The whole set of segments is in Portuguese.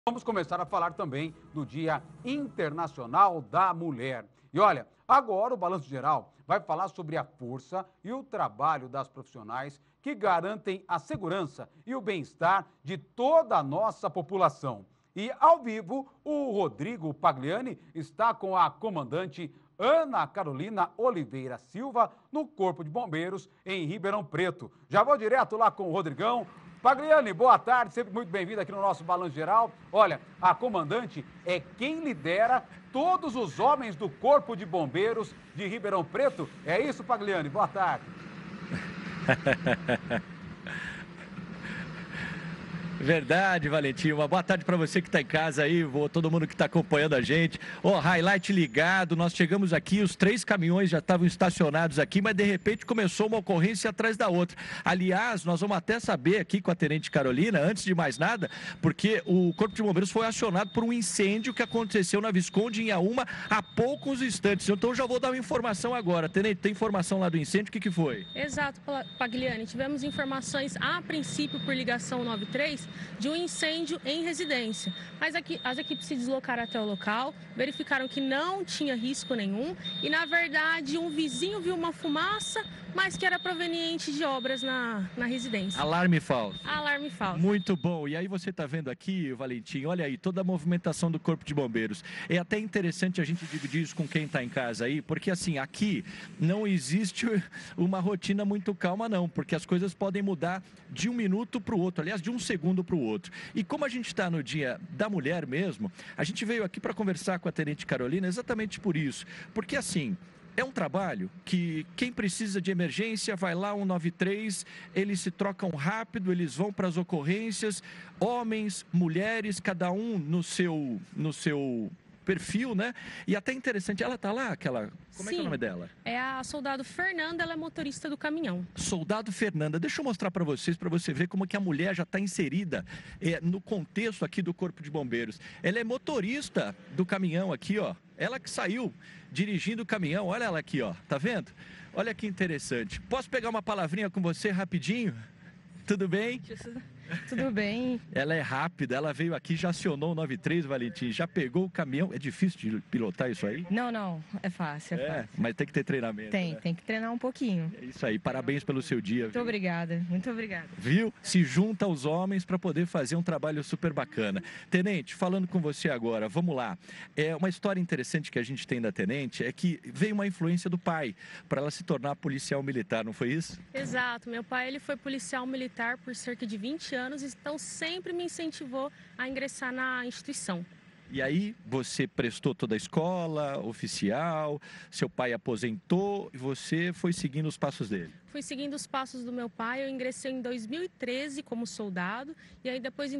Vamos começar a falar também do Dia Internacional da Mulher. E olha, agora o Balanço Geral vai falar sobre a força e o trabalho das profissionais que garantem a segurança e o bem-estar de toda a nossa população. E ao vivo, o Rodrigo Pagliani está com a comandante Ana Carolina Oliveira Silva no Corpo de Bombeiros em Ribeirão Preto. Já vou direto lá com o Rodrigão. Pagliani, boa tarde, sempre muito bem-vindo aqui no nosso Balanço Geral. Olha, a comandante é quem lidera todos os homens do Corpo de Bombeiros de Ribeirão Preto. É isso, Pagliani? Boa tarde. Verdade, Valentim. Uma boa tarde para você que está em casa aí, todo mundo que está acompanhando a gente. Highlight ligado, nós chegamos aqui, os 3 caminhões já estavam estacionados aqui, mas de repente começou uma ocorrência atrás da outra. Aliás, nós vamos até saber aqui com a Tenente Carolina, antes de mais nada, porque o Corpo de Bombeiros foi acionado por um incêndio que aconteceu na Visconde em Auma há poucos instantes. Então já vou dar uma informação agora. Tenente, tem informação lá do incêndio? O que foi? Exato, Pagliani. Tivemos informações a princípio por ligação 93 de um incêndio em residência. Mas aqui, as equipes se deslocaram até o local, verificaram que não tinha risco nenhum e, na verdade, um vizinho viu uma fumaça, mas que era proveniente de obras na residência. Alarme falso. Alarme falso. Muito bom. E aí você está vendo aqui, Valentim, olha aí, toda a movimentação do Corpo de Bombeiros. É até interessante a gente dividir isso com quem está em casa aí, porque assim, aqui não existe uma rotina muito calma não, porque as coisas podem mudar de um minuto para o outro, aliás, de um segundo para o outro. E como a gente está no Dia da Mulher mesmo, a gente veio aqui para conversar com a Tenente Carolina exatamente por isso, porque assim, é um trabalho que quem precisa de emergência vai lá 193, eles se trocam rápido, eles vão para as ocorrências, homens, mulheres, cada um no seu perfil, né? E até interessante, ela tá lá, aquela... Como é que é o nome dela? É a soldado Fernanda, ela é motorista do caminhão. Soldado Fernanda, deixa eu mostrar para você ver como que a mulher já está inserida no contexto aqui do Corpo de Bombeiros. Ela é motorista do caminhão aqui, ó. Ela que saiu dirigindo o caminhão, olha ela aqui, ó. Tá vendo? Olha que interessante. Posso pegar uma palavrinha com você rapidinho? Tudo bem? Tudo bem. Ela é rápida, ela veio aqui, já acionou o 93, Valentim, já pegou o caminhão. É difícil de pilotar isso aí? Não, é fácil, é fácil. Mas tem que ter treinamento, né? Tem que treinar um pouquinho. É isso aí, parabéns pelo seu dia. Muito obrigada, muito obrigada. Viu? Se junta aos homens para poder fazer um trabalho super bacana. Tenente, falando com você agora, vamos lá. É uma história interessante que a gente tem da Tenente, é que veio uma influência do pai para ela se tornar policial militar, não foi isso? Exato, meu pai ele foi policial militar por cerca de 20 anos, então sempre me incentivou a ingressar na instituição. E aí você prestou toda a escola, oficial, seu pai aposentou e você foi seguindo os passos dele? Fui seguindo os passos do meu pai, eu ingressei em 2013 como soldado e aí depois em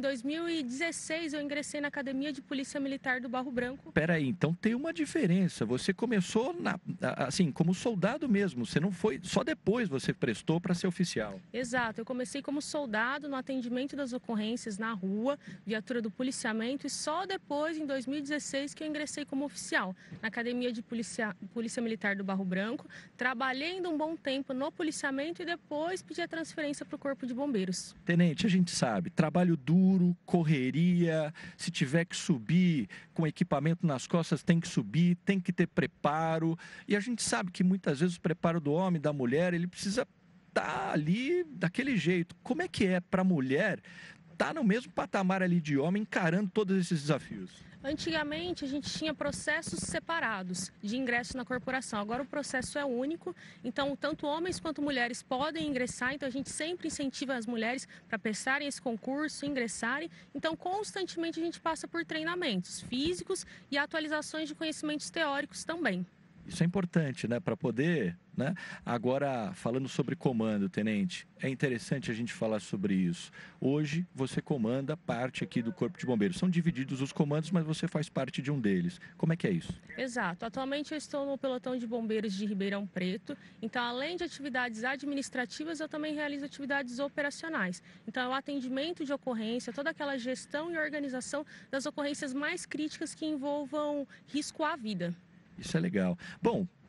2016 eu ingressei na Academia de Polícia Militar do Barro Branco. Peraí, então tem uma diferença, você começou assim, como soldado mesmo, você não foi, só depois você prestou para ser oficial? Exato, eu comecei como soldado no atendimento das ocorrências na rua, viatura do policiamento e só depois, em 2016, que eu ingressei como oficial na Academia de Polícia Militar do Barro Branco, trabalhei ainda um bom tempo no policiamento e depois pedi a transferência para o Corpo de Bombeiros. Tenente, a gente sabe, trabalho duro, correria, se tiver que subir com equipamento nas costas, tem que subir, tem que ter preparo. E a gente sabe que muitas vezes o preparo do homem, da mulher, ele precisa estar ali daquele jeito. Como é que é para a mulher estar no mesmo patamar ali de homem, encarando todos esses desafios? Antigamente, a gente tinha processos separados de ingresso na corporação. Agora o processo é único, então tanto homens quanto mulheres podem ingressar. Então a gente sempre incentiva as mulheres para prestarem esse concurso, ingressarem. Então constantemente a gente passa por treinamentos físicos e atualizações de conhecimentos teóricos também. Isso é importante, né, para poder, né? Agora, falando sobre comando, Tenente, é interessante a gente falar sobre isso. Hoje, você comanda parte aqui do Corpo de Bombeiros. São divididos os comandos, mas você faz parte de um deles. Como é que é isso? Exato. Atualmente eu estou no pelotão de bombeiros de Ribeirão Preto. Então, além de atividades administrativas, eu também realizo atividades operacionais. Então, é o atendimento de ocorrência, toda aquela gestão e organização das ocorrências mais críticas que envolvam risco à vida. Isso é legal. Bom,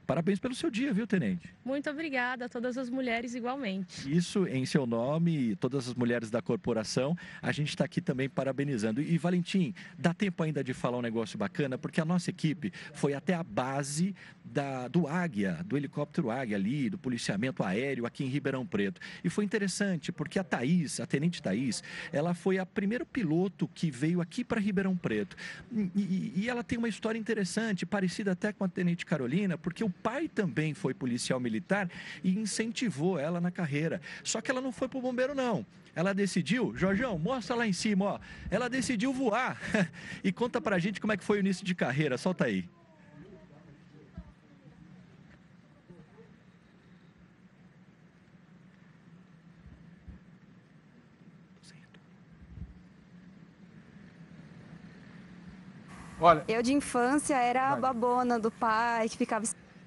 Parabéns pelo seu dia, viu, tenente? Muito obrigada a todas as mulheres igualmente. Isso em seu nome e todas as mulheres da corporação, a gente está aqui também parabenizando. E Valentim, dá tempo ainda de falar um negócio bacana, porque a nossa equipe foi até a base do Águia, do helicóptero Águia ali, do policiamento aéreo aqui em Ribeirão Preto. E foi interessante, porque a Thaís, a tenente Thaís, ela foi a primeiro piloto que veio aqui para Ribeirão Preto. E ela tem uma história interessante, parecida até com a tenente Carolina, porque o pai também foi policial militar e incentivou ela na carreira. Só que ela não foi para o bombeiro, não. Ela decidiu, Jorjão, mostra lá em cima, ó. Ela decidiu voar. E conta pra gente como é que foi o início de carreira. Solta aí. Olha, eu de infância era a babona do pai que ficava...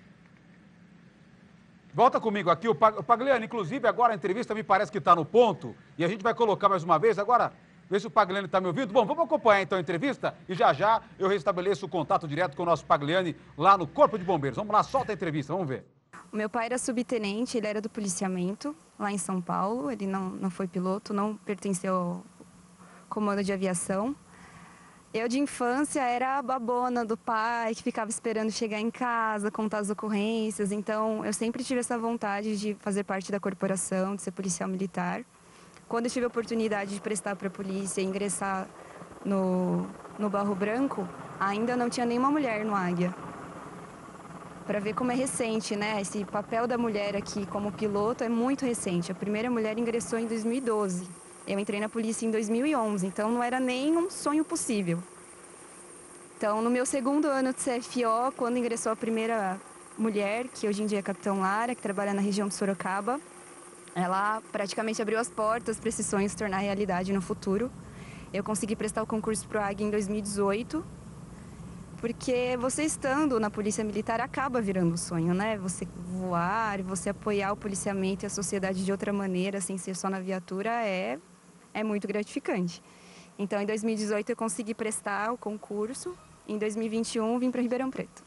Volta comigo aqui, o Pagliani, inclusive agora a entrevista me parece que está no ponto e a gente vai colocar mais uma vez. Agora, vê se o Pagliani está me ouvindo. Bom, vamos acompanhar então a entrevista e já eu restabeleço o contato direto com o nosso Pagliani lá no Corpo de Bombeiros. Vamos lá, solta a entrevista, vamos ver. O meu pai era subtenente, ele era do policiamento lá em São Paulo, ele não foi piloto, não pertenceu ao comando de aviação. Eu, de infância, era a babona do pai, que ficava esperando chegar em casa, contar as ocorrências. Então, eu sempre tive essa vontade de fazer parte da corporação, de ser policial militar. Quando eu tive a oportunidade de prestar para a polícia e ingressar no Barro Branco, ainda não tinha nenhuma mulher no Águia. Para ver como é recente, né? Esse papel da mulher aqui como piloto é muito recente. A primeira mulher ingressou em 2012. Eu entrei na polícia em 2011, então não era nem um sonho possível. Então, no meu segundo ano de CFO, quando ingressou a primeira mulher, que hoje em dia é Capitão Lara, que trabalha na região de Sorocaba, ela praticamente abriu as portas para esse sonho se tornar realidade no futuro. Eu consegui prestar o concurso para o Águia em 2018, porque você estando na Polícia Militar acaba virando um sonho, né? Você voar, você apoiar o policiamento e a sociedade de outra maneira, sem ser só na viatura, é muito gratificante. Então, em 2018, eu consegui prestar o concurso. Em 2021, vim para Ribeirão Preto.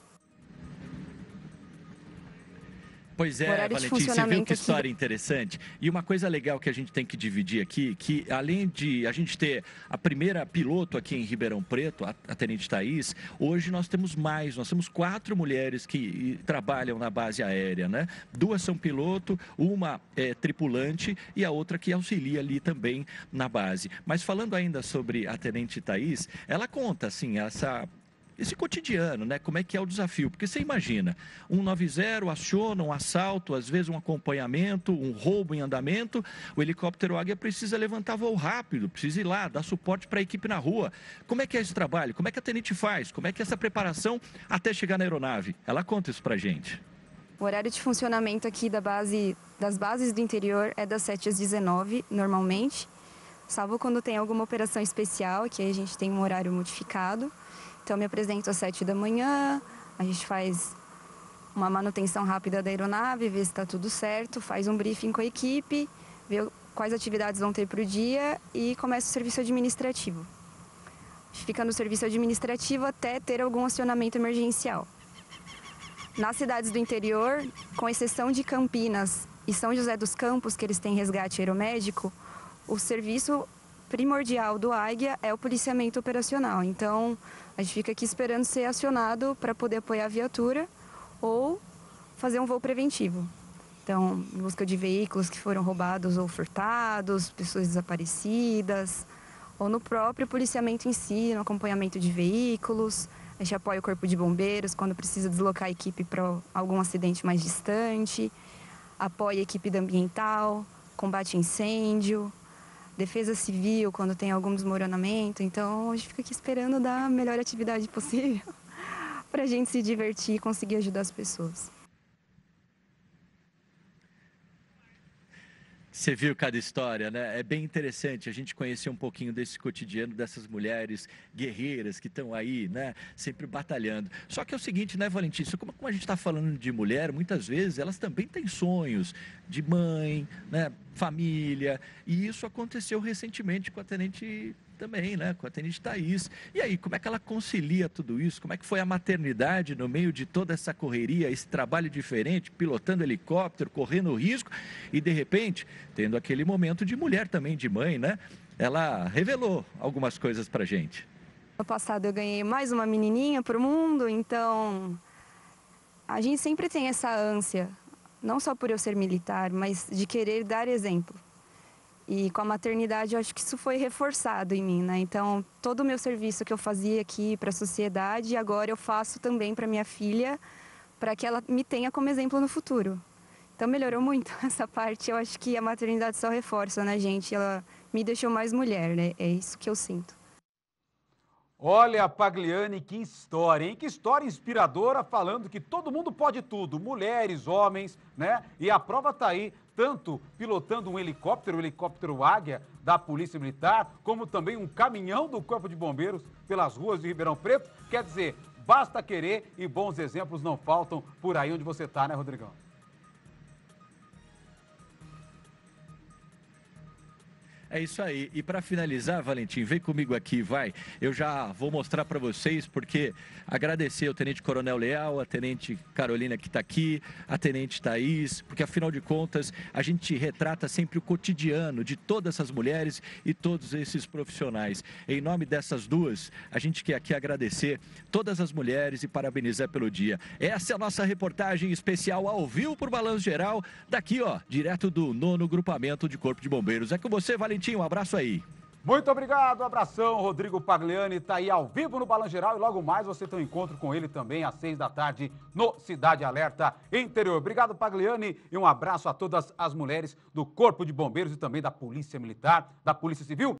Pois é, Valentim, você viu que história interessante? E uma coisa legal que a gente tem que dividir aqui, que além de a gente ter a primeira piloto aqui em Ribeirão Preto, a tenente Thaís, hoje nós temos 4 mulheres que trabalham na base aérea, né? 2 são piloto, uma é tripulante e a outra que auxilia ali também na base. Mas falando ainda sobre a tenente Thaís, ela conta, assim, esse cotidiano, né? Como é que é o desafio? Porque você imagina, 190 aciona um assalto, às vezes um acompanhamento, um roubo em andamento, o helicóptero Águia precisa levantar voo rápido, precisa ir lá, dar suporte para a equipe na rua. Como é que é esse trabalho? Como é que a tenente faz? Como é que é essa preparação até chegar na aeronave? Ela conta isso pra gente. O horário de funcionamento aqui das bases do interior é das 7 às 19, normalmente, salvo quando tem alguma operação especial, que aí a gente tem um horário modificado. Então, eu me apresento às 7 da manhã, a gente faz uma manutenção rápida da aeronave, vê se está tudo certo, faz um briefing com a equipe, vê quais atividades vão ter para o dia e começa o serviço administrativo. A gente fica no serviço administrativo até ter algum acionamento emergencial. Nas cidades do interior, com exceção de Campinas e São José dos Campos, que eles têm resgate aeromédico, o serviço primordial do Águia é o policiamento operacional. Então, a gente fica aqui esperando ser acionado para poder apoiar a viatura ou fazer um voo preventivo. Então, em busca de veículos que foram roubados ou furtados, pessoas desaparecidas, ou no próprio policiamento em si, no acompanhamento de veículos. A gente apoia o Corpo de Bombeiros quando precisa deslocar a equipe para algum acidente mais distante, apoia a equipe da ambiental, combate incêndio, defesa civil quando tem algum desmoronamento. Então, a gente fica aqui esperando dar a melhor atividade possível para a gente se divertir e conseguir ajudar as pessoas. Você viu cada história, né? É bem interessante a gente conhecer um pouquinho desse cotidiano dessas mulheres guerreiras que estão aí, né? Sempre batalhando. Só que é o seguinte, né, Valentim? Como a gente está falando de mulher, muitas vezes elas também têm sonhos de mãe, né? Família. E isso aconteceu recentemente com a tenente também, né? Com a tenente Thaís. E aí, como é que ela concilia tudo isso? Como é que foi a maternidade no meio de toda essa correria, esse trabalho diferente, pilotando helicóptero, correndo risco e, de repente, tendo aquele momento de mulher também, de mãe, né? Ela revelou algumas coisas pra gente. No passado eu ganhei mais uma menininha pro mundo, então a gente sempre tem essa ânsia, não só por eu ser militar, mas de querer dar exemplo. E com a maternidade eu acho que isso foi reforçado em mim, né? Então todo o meu serviço que eu fazia aqui para a sociedade, agora eu faço também para minha filha, para que ela me tenha como exemplo no futuro. Então melhorou muito essa parte, eu acho que a maternidade só reforça, né, gente? Ela me deixou mais mulher, né? É isso que eu sinto. Olha, Pagliani, que história, hein? Que história inspiradora, falando que todo mundo pode tudo, mulheres, homens, né? E a prova tá aí, tanto pilotando um helicóptero, o helicóptero Águia da Polícia Militar, como também um caminhão do Corpo de Bombeiros pelas ruas de Ribeirão Preto. Quer dizer, basta querer e bons exemplos não faltam por aí onde você tá, né, Rodrigão? É isso aí. E para finalizar, Valentim, vem comigo aqui, vai. Eu já vou mostrar para vocês, porque agradecer ao Tenente Coronel Leal, a Tenente Carolina que está aqui, a Tenente Thaís, porque afinal de contas a gente retrata sempre o cotidiano de todas essas mulheres e todos esses profissionais. Em nome dessas duas, a gente quer aqui agradecer todas as mulheres e parabenizar pelo dia. Essa é a nossa reportagem especial ao vivo por Balanço Geral, daqui, ó, direto do 9º Grupamento de Corpo de Bombeiros. É com você, Valentim. Um abraço aí. Muito obrigado, abração. Rodrigo Pagliani está aí ao vivo no Balanço Geral e logo mais você tem um encontro com ele também às 6 da tarde no Cidade Alerta Interior. Obrigado, Pagliani, e um abraço a todas as mulheres do Corpo de Bombeiros e também da Polícia Militar, da Polícia Civil.